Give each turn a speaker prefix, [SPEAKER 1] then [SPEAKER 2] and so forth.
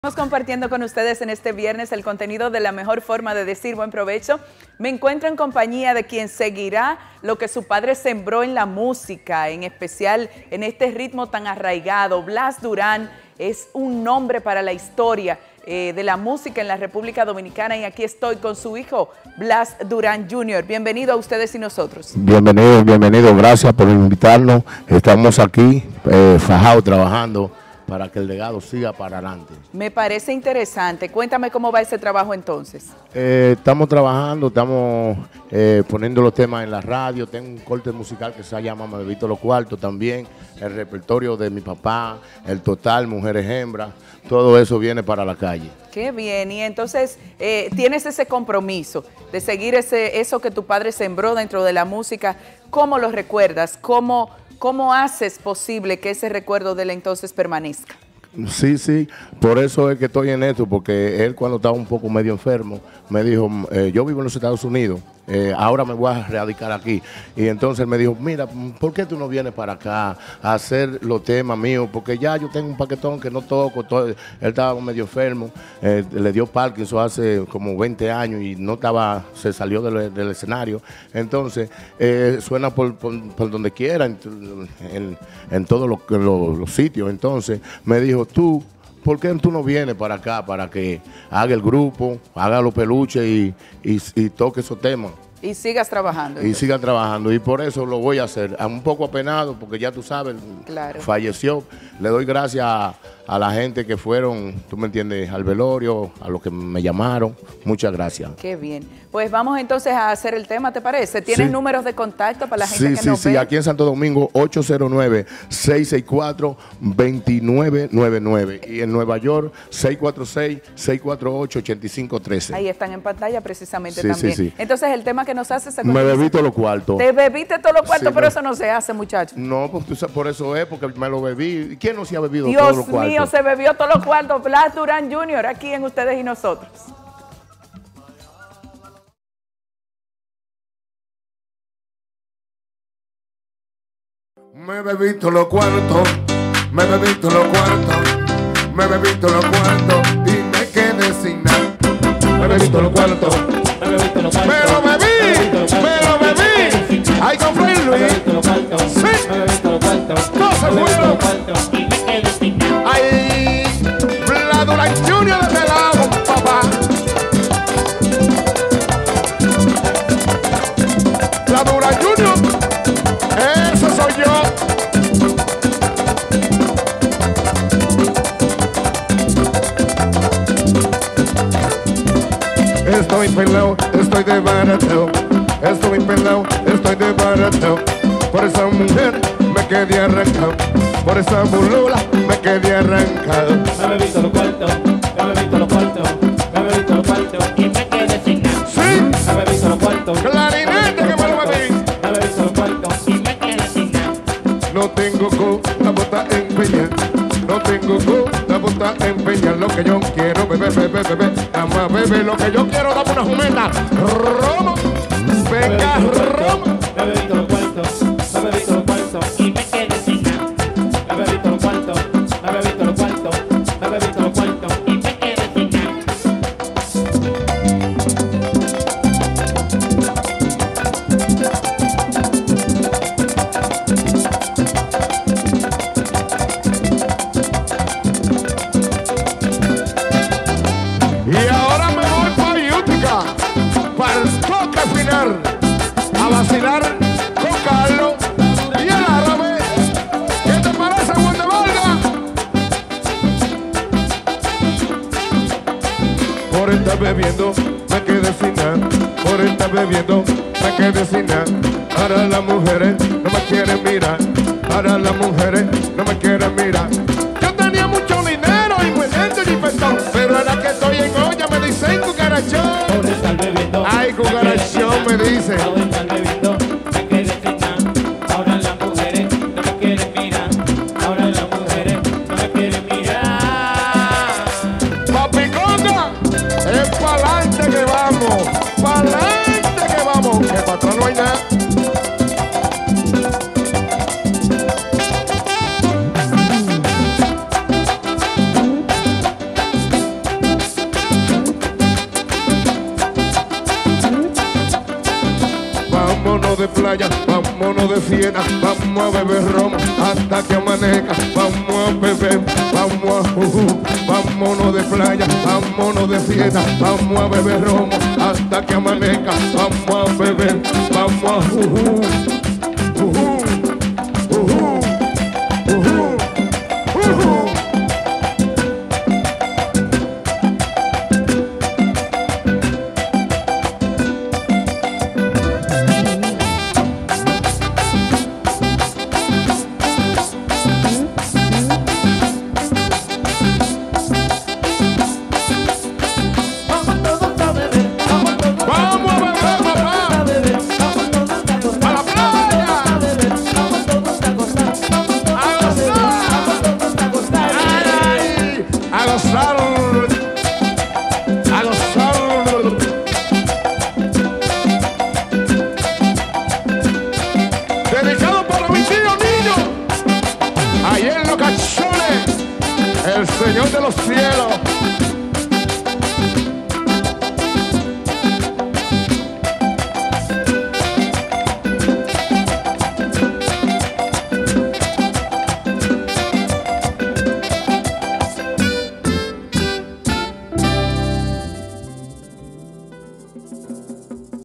[SPEAKER 1] Estamos compartiendo con ustedes en este viernes el contenido de la mejor forma de decir buen provecho. Me encuentro en compañía de quien seguirá lo que su padre sembró en la música, en especial en este ritmo tan arraigado. Blas Durán es un nombre para la historia de la música en la República Dominicana y aquí estoy con su hijo Blas Durán Jr. Bienvenido a ustedes y nosotros.
[SPEAKER 2] Bienvenido, gracias por invitarnos. Estamos aquí fajados trabajando para que el legado siga para adelante.
[SPEAKER 1] Me parece interesante. Cuéntame cómo va ese trabajo entonces.
[SPEAKER 2] Estamos trabajando, estamos poniendo los temas en la radio. Tengo un corte musical que se llama Me Bebito los Cuartos también. El repertorio de mi papá, el total, Mujeres Hembras. Todo eso viene para la calle.
[SPEAKER 1] Qué bien. Y entonces tienes ese compromiso de seguir eso que tu padre sembró dentro de la música. ¿Cómo lo recuerdas? ¿Cómo haces posible que ese recuerdo de él entonces permanezca?
[SPEAKER 2] Sí, por eso es que estoy en esto, porque él cuando estaba un poco medio enfermo, me dijo, yo vivo en los Estados Unidos, ahora me voy a radicar aquí. Y entonces él me dijo, mira, ¿por qué tú no vienes para acá a hacer los temas míos? Porque ya yo tengo un paquetón que no toco, él estaba medio enfermo, le dio Parkinson hace como 20 años y no estaba, se salió del escenario. Entonces, suena por donde quiera, en todos los sitios. Entonces, me dijo, ¿por qué tú no vienes para acá para que haga el grupo, haga los peluches y toque esos temas?
[SPEAKER 1] Y sigas trabajando.
[SPEAKER 2] Y siga trabajando. Y por eso lo voy a hacer. Un poco apenado, porque ya tú sabes, claro, falleció. Le doy gracias a la gente que fueron, tú me entiendes, al velorio, a los que me llamaron. Muchas gracias.
[SPEAKER 1] Qué bien. Pues vamos entonces a hacer el tema, ¿te parece? ¿Tienes números de contacto para la gente que nos ve?
[SPEAKER 2] Sí, aquí en Santo Domingo, 809-664-2999. Y en Nueva York, 646-648-8513.
[SPEAKER 1] Ahí están en pantalla precisamente también. Sí. Entonces el tema que nos hace...
[SPEAKER 2] Me bebí todos los cuartos.
[SPEAKER 1] Te bebiste todos los cuartos, pero eso no se hace, muchacho.
[SPEAKER 2] No, pues por eso es, porque me lo bebí. ¿Quién no se ha bebido todos los cuartos?
[SPEAKER 1] Dios mío, se bebió todos los cuartos. Blas Durán Jr. aquí en Ustedes y Nosotros.
[SPEAKER 3] Me bebí todos los cuartos, me bebí todos los cuartos, me bebí todos los cuartos y me quedé sin nada. Me bebí todos los cuartos, me lo bebí, ay, con Fray Luis, sí, no se fueron, ay, Blas Durán Jr. de lado, papá. Blas Durán Jr., ese soy yo. Estoy pelado, estoy desbaratado. Estoy pelado, estoy desbaratado. Por esa mujer me quedé arrancado. Por esa bulula me quedé arrancado.
[SPEAKER 4] Me bebí todos los cuartos, me bebí todos los cuartos, me bebí todos los cuartos y me quedé sin nada.
[SPEAKER 3] Sí,
[SPEAKER 4] me bebí todos los cuartos.
[SPEAKER 3] Clarinete que me lo bebí.
[SPEAKER 4] Me bebí todos los cuartos y me quedé sin nada.
[SPEAKER 3] No tengo con la bota empeñar. No tengo con la bota empeñar. Lo que yo quiero, bebé. Ama, bebé, lo que yo quiero, dame una jumeta. Roma, venga, Roma.
[SPEAKER 4] Me bebí todos los cuartos, me bebí todos los cuartos y me quedé sin nada. Me bebí todos los cuartos, me bebí todos los cuartos, me bebí todos los cuartos y me quedé sin nada.
[SPEAKER 3] Y ahora me voy para Utica, para el toque final, a vacilar con Carlos y el árabe. ¿Qué te parece, Juan de Valga? Por estar bebiendo me quedé sin nada. Por estar bebiendo me quedé sin nada. Ahora las mujeres no me quieren mirar. Ahora las mujeres no me quieren mirar. Yo tenía mucho dinero y pendiente y perdón, pero ahora que estoy en olla me dicen cucarachón.
[SPEAKER 4] Por estar bebiendo,
[SPEAKER 3] Ay, cucarachón me dice.
[SPEAKER 4] por estar bebiendo, me quedé sin nada. Ahora las mujeres no me quieren mirar. Ahora las mujeres no me quieren mirar.
[SPEAKER 3] Papi Conga, es pa'lante que vamos, pa'lante que vamos, que para atrás no hay nada. de playa, vámonos de fiesta, vamos a beber ron hasta que amanezca, vamos a beber, vamos a vámonos de playa, vámonos de fiesta, vamos a beber ron hasta que amanezca, vamos a beber, vamos a dedicado para mi tío Niño, ahí en los cachones, el Señor de los cielos.